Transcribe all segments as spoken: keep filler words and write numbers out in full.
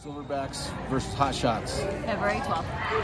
Silverbacks versus Hot Shots. February twelfth.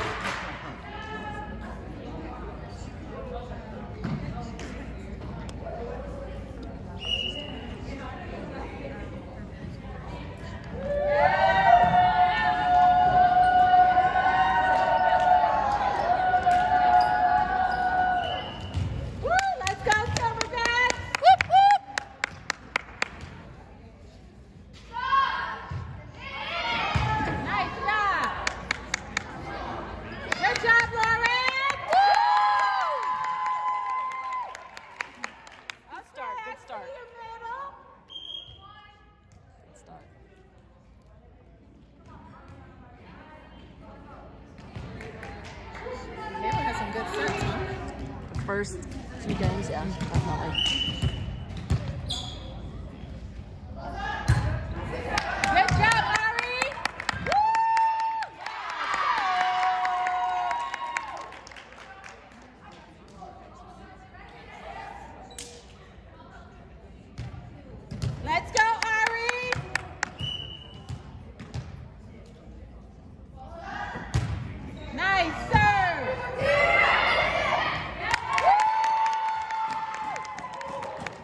First few games, yeah, definitely. Good job, Ari! Let's go, Ari! Nice serve!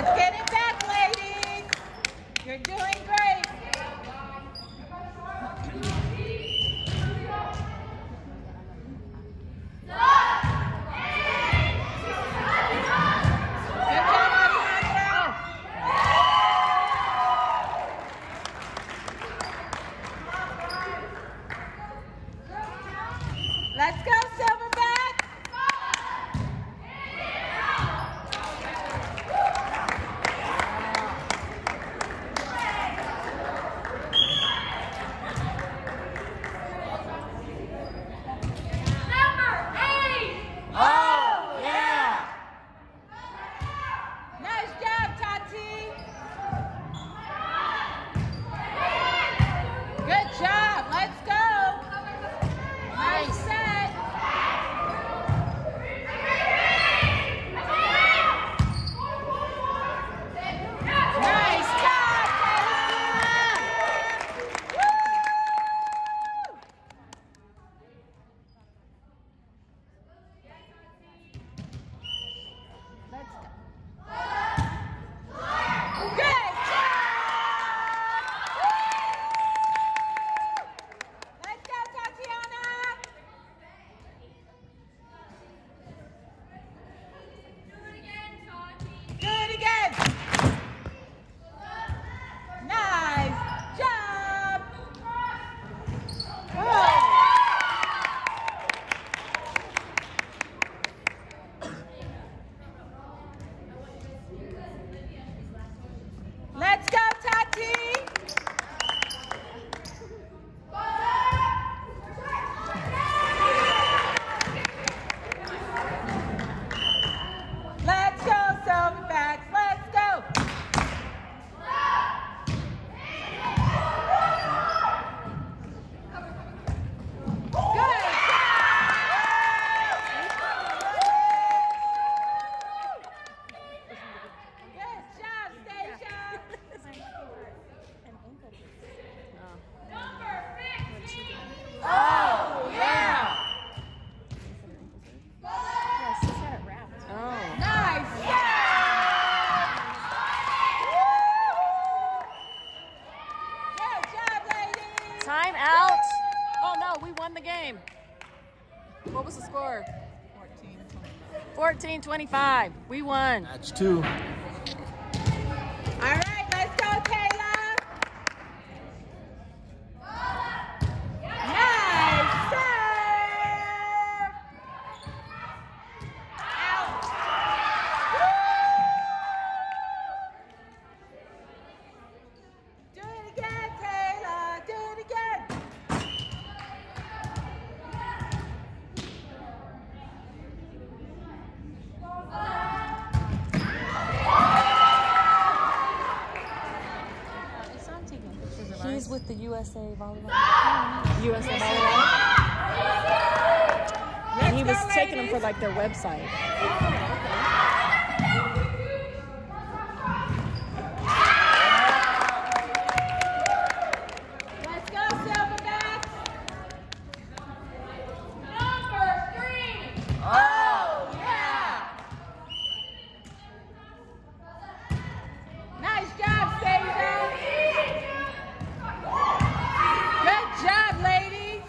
Let's get it back, ladies. You're doing great. Let's go, Silverback! Number eight! Oh, yeah! Nice job, Tati! Good job! Let's go! Nice set! Nice job, Taylor! Woo! Let's go. Good job! Let's go, Tatiana! Do it again! Nice job! Good. Let's go, Tati! Let's go, Silverbacks! Let's go! Good job! Good job, Stacia! Number fifteen! Oh, yeah! Oh. Nice! Yeah! Good job, ladies! Time out. Oh no, we won the game. What was the score? fourteen twenty-five. We won. Match two. All right, let's go, Taylor! Nice serve! Out! Do it again, Taylor! Do it again! He's with the U S A volleyball. U S A volleyball. And he was Let's go, taking them for ladies. like their website. Let's go, Silverbacks! Number three! Oh, yeah! Nice job, Stacia! Good job, ladies!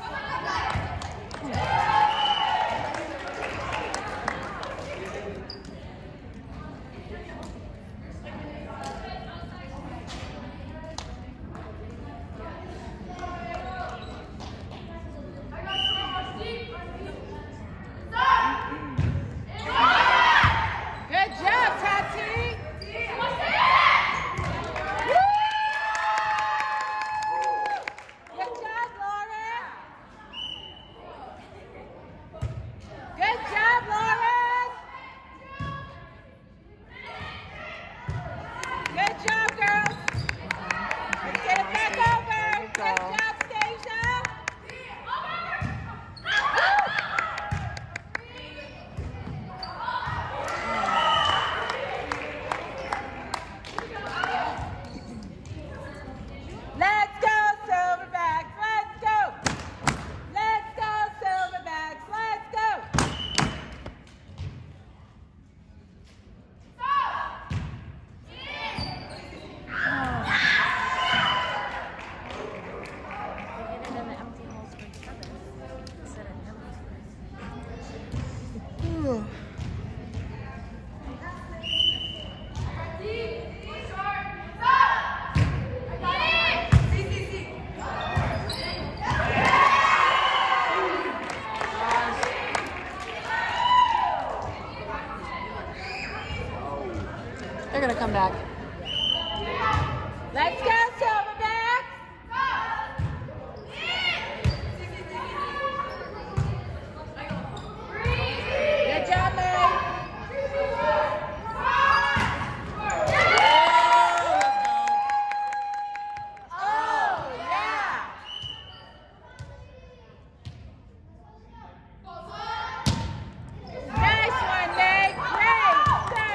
They're gonna come back. Let's go, Silverbacks! Good job, May. Oh, yeah! Nice one, May. Great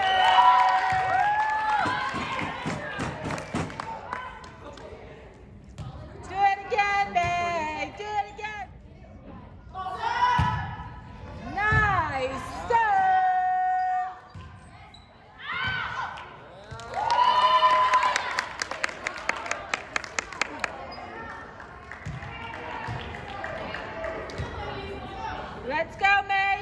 serve. Do it again, May. Do it again. Nice serve. Let's go, May.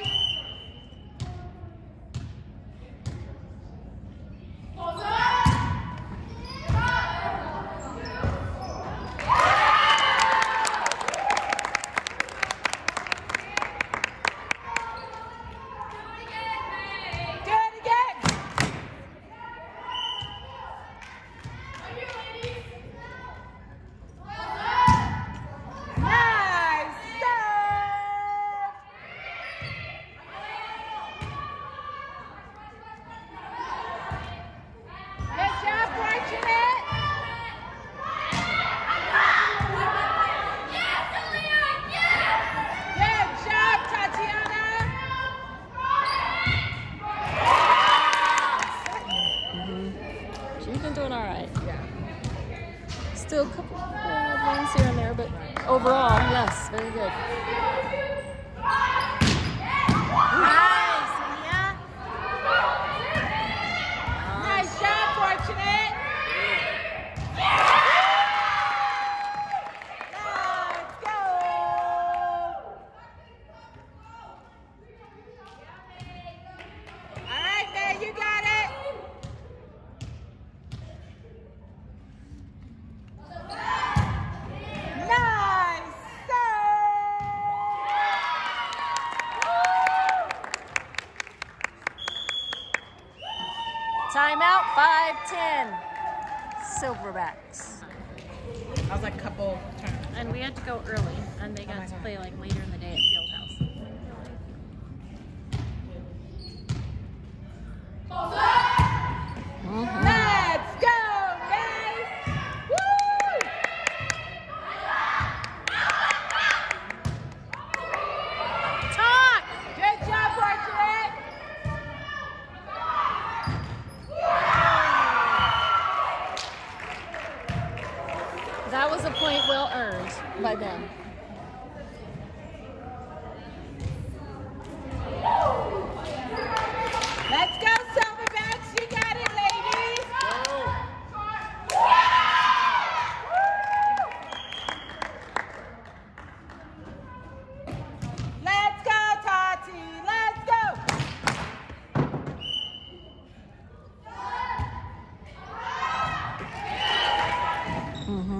Do it again. Nice serve. Good job, Fortunate. Good job, Tatiana. She's been doing all right. Yeah. Still a couple of ones here and there, but overall, yes, very good. Nice, Mia. Nice job, Fortunate. Let's go. All right, May, you got it. Nice Timeout, five ten. Silverbacks. That was like a couple turns. And we had to go early, and they got to play like later in the day at Fieldhouse. Let's go, guys! Woo! Talk! Good job, Fortunate! That was a point well earned by them. Let's go, Silverbacks! You got it, ladies! Let's go, Tati! Let's go! Mm-hmm.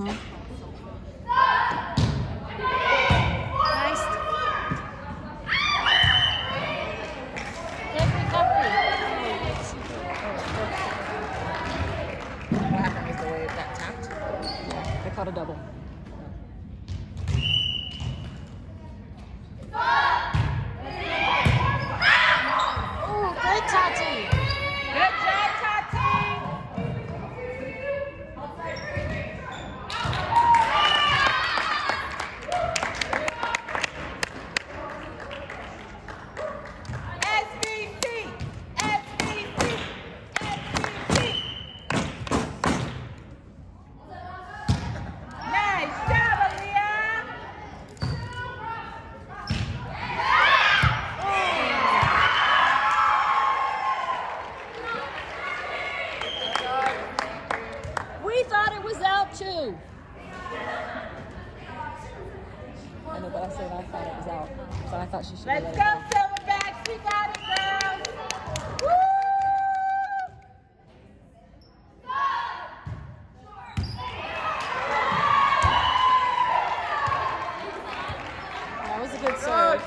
Nice. Good recovery. What happened was the way it got tapped. Yeah, they caught a double. Oh, good Tati. Good job, Tati! S B C! S B C! S B C! Nice job, Aaliyah! We thought it was out too. I know, but I said I thought it was out. So I thought she should have Let's let go, it go. Silverbacks! We got it, girls! Woo! That was a good serve.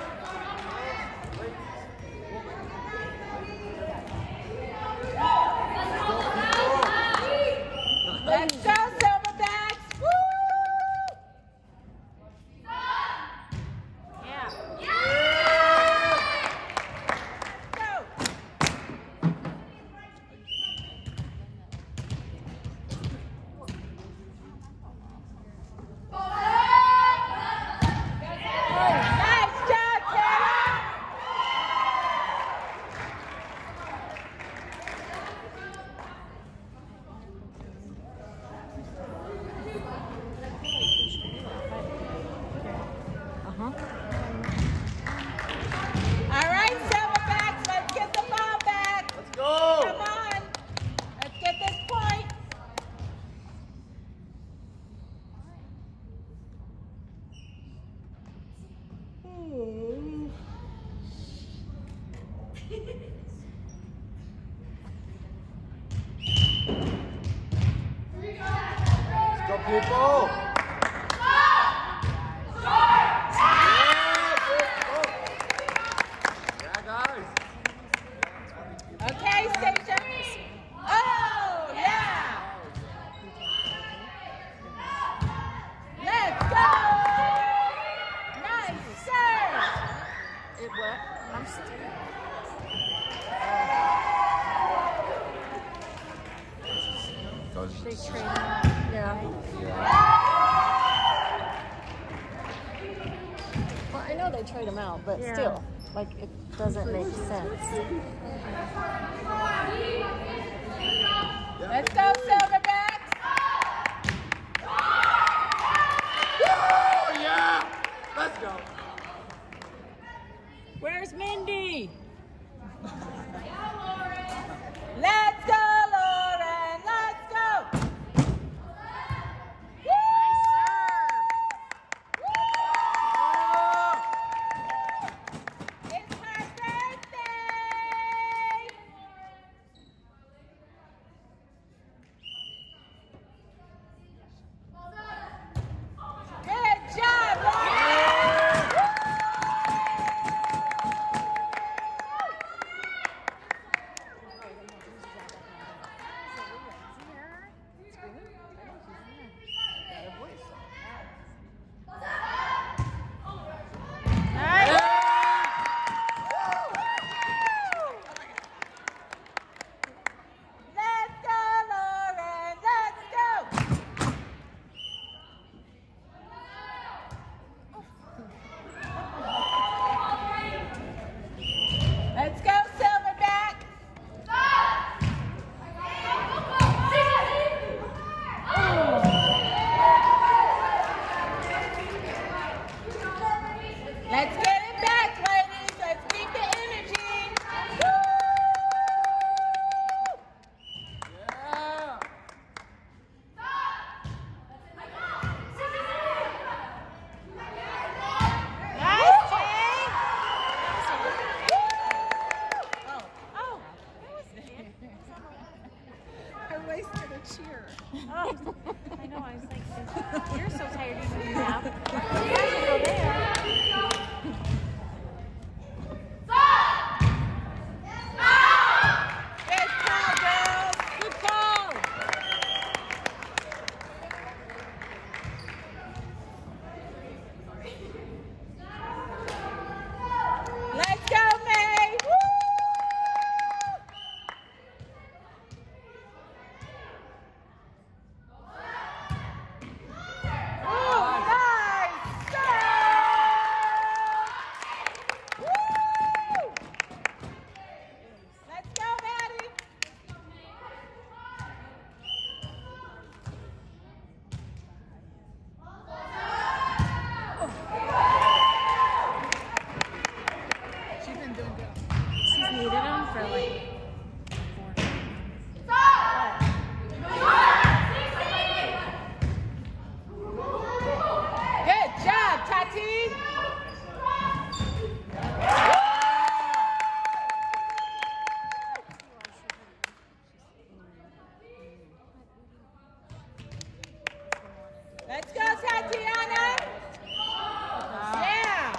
people. Yeah, guys. Okay, Stacia. Oh, yeah. Let's go. Nice serve. It what? I'm still. Goes. They trade him. Yeah. Well, I know they trade him out, but Yeah. still, like, it doesn't make sense. Let's go, Silverbacks. Oh, yeah. Let's go. Where's Mindy? Let's go, Lauren. Let's go. It's her birthday. Good job, Lauren. Let's go, Lauren. Let's go. Let's go, Silverback. Let's get it back, ladies. Let's keep the energy. Yeah. Nice, Jay. Oh, oh. I wasted a cheer. Oh, I know. I was like, you're so tired you can nap. You guys can go there. Good call, girls. Good call. Let's go, May. Woo! Oh, nice serve! Woo! Let's go, Maddie. She's been doing good. She's needed them for like Good job, Tati. Let's go, Tatiana. Yeah.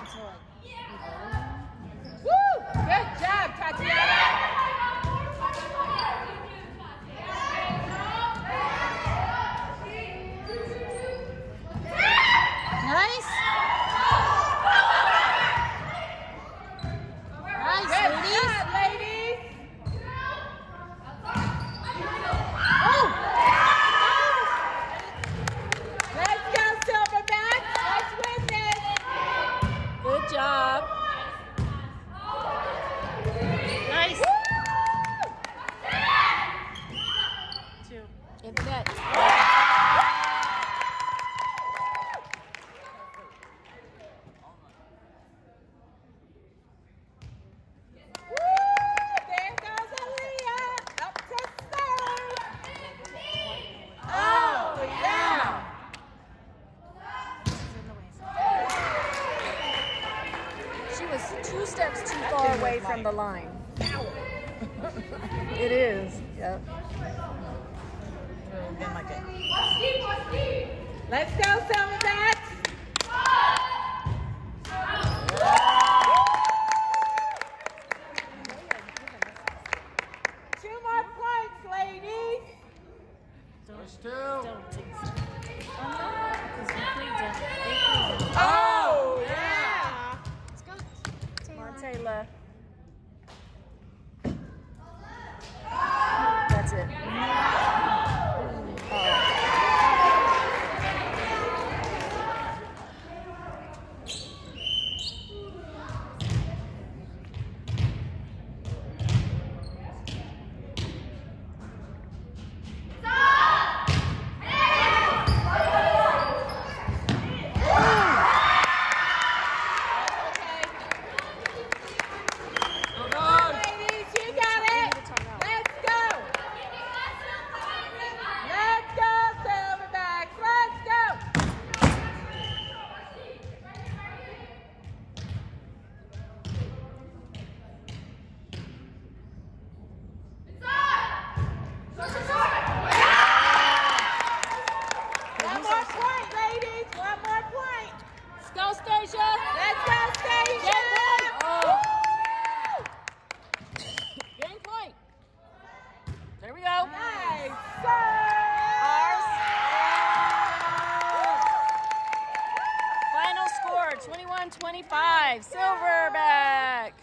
Woo! Good job, Tatiana. Nice. Nice, Good ladies. job, ladies. Oh! Let's go, Silverbacks. Let's win this. Good job. Nice. two. In the net. Woo! There goes Aaliyah. Up to serve. Oh, yeah. She was two steps too far away from the line. It is. Yep. Been like it. Let's go, Silverbacks. Two more points, ladies. There's two. Don't take Oh no, because we played them. They played them. Oh, yeah. Let's go, Taylor. Taylor. That's it. Ladies, you got it. Let's go. Let's go, Silverbacks. Let's go. One more point, ladies. One more point. Let's go, Stacia. Let's go, Stacia. Oh. Game point. There we go. Nice. Ours. Final score, twenty-one twenty-five. Silverback.